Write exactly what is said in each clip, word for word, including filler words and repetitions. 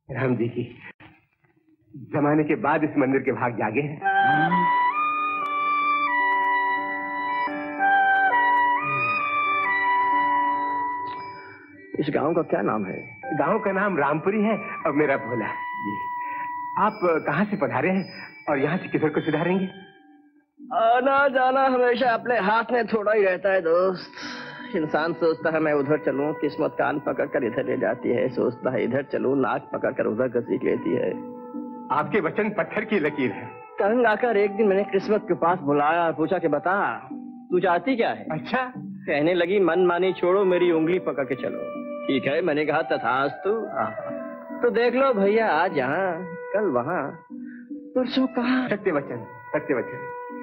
राम जी की जमाने के बाद इस मंदिर के भाग जागे हैं। इस गांव का क्या नाम है? गांव का नाम रामपुरी है और मेरा भोला जी। आप कहाँ से पधारे हैं और यहाँ से किधर को सुधारेंगे? आना जाना हमेशा अपने हाथ में थोड़ा ही रहता है दोस्त। इंसान सोचता है मैं उधर चलूं, किस्मत कान पकड़कर इधर ले जाती है। सोचता है इधर चलूं, नाक पकड़कर उधर घसीट लेती है। आपके वचन पत्थर की लकीर है। तंग आकर एक दिन मैंने किस्मत के पास बुलाया और पूछा कि बता तू चाहती क्या है? अच्छा। कहने लगी मन मानी छोड़ो, मेरी उंगली पकड़ के चलो। ठीक है, मैंने कहा तथास्तु। तो देख लो भैया, आज यहाँ कल वहाँ परसों कहाँ। सत्य वचन, सत्य वचन।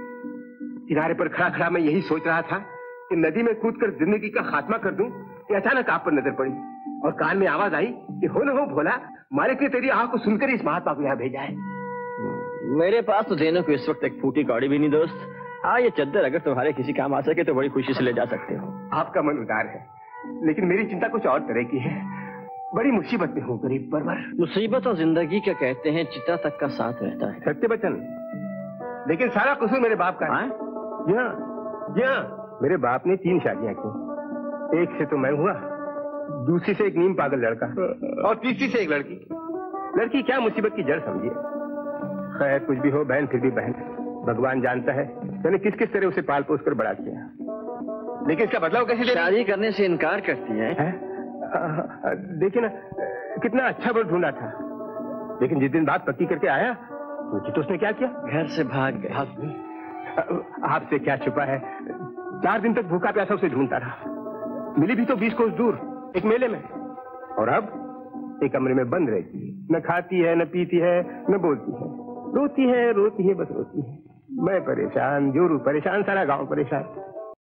किनारे पर खड़ा खड़ा मैं यही सोच रहा था कि नदी में कूदकर जिंदगी का खात्मा कर दूं कि अचानक आप पर नजर पड़ी और कान में आवाज आई कि हो न हो भोला, मालिक ने तेरी आह को सुनकर इस महात्मा को यहाँ भेजा है। मेरे पास तो देने को इस वक्त एक फूटी कौड़ी भी नहीं दोस्त। हाँ, ये चद्दर अगर तुम्हारे किसी काम आ सके तो बड़ी खुशी से ले जा सकते हो। आपका मन उदार है, लेकिन मेरी चिंता कुछ और तरह की है। बड़ी मुसीबत में हूँ गरीब परवर। मुसीबत और जिंदगी क्या कहते हैं, चिता तक का साथ रहता है। सत्य वचन, लेकिन सारा कसूर मेरे बाप का है। जी हाँ, जी हाँ, मेरे बाप ने तीन शादियां की। एक से तो मैं हुआ, दूसरी से एक नीम पागल लड़का और तीसरी से एक लड़की। लड़की क्या मुसीबत की जड़ समझिए। खैर कुछ भी हो, बहन फिर भी बहन। भगवान जानता है मैंने किस किस तरह उसे पाल पोस कर बड़ा किया, लेकिन इसका बदलाव कैसे? शादी करने से इनकार करती है, है? देखिए ना, कितना अच्छा वर ढूंढा था, लेकिन जिस दिन बात पक्की करके आया तो उसने क्या किया? घर से भाग गए। भाग गई। आपसे क्या छुपा है, चार दिन तक भूखा प्यासा उसे ढूंढता रहा। मिली भी तो बीस कोस दूर एक मेले में, और अब एक कमरे में बंद रहती है। न खाती है, न पीती है, न बोलती है। रोती है रोती है बस रोती है। मैं परेशान, जोरू परेशान, सारा गांव परेशान।